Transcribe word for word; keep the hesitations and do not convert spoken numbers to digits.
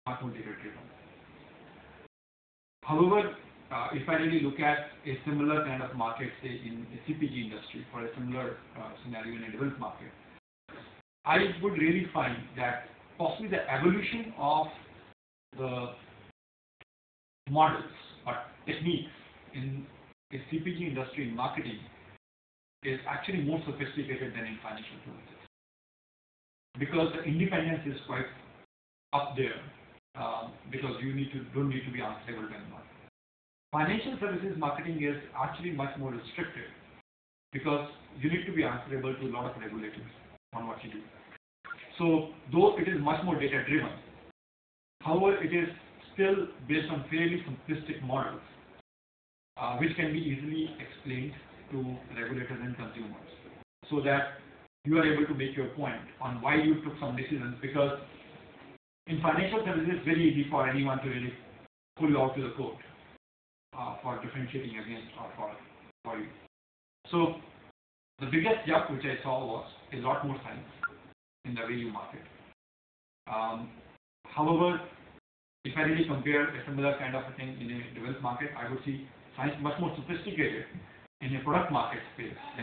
much more data driven. However, uh, if I really look at a similar kind of market, say in a C P G industry, for a similar uh, scenario in a developed market, I would really find that possibly the evolution of the models or techniques in a C P G industry in marketing is actually more sophisticated than in financial services, because the independence is quite up there, um, because you need to don't need to be answerable to anyone. Financial services marketing is actually much more restricted because you need to be answerable to a lot of regulators on what you do. So though it is much more data driven, however, it is still based on fairly simplistic models, uh, which can be easily explained to regulators and consumers, so that you are able to make your point on why you took some decisions. Because in financial services, it's very easy for anyone to really pull you out to the court uh, for differentiating against or for, for you. So the biggest jump which I saw was a lot more science in the way you market. Um, however, if I really compare a similar kind of a thing in a developed market, I would see science much more sophisticated in a product market space,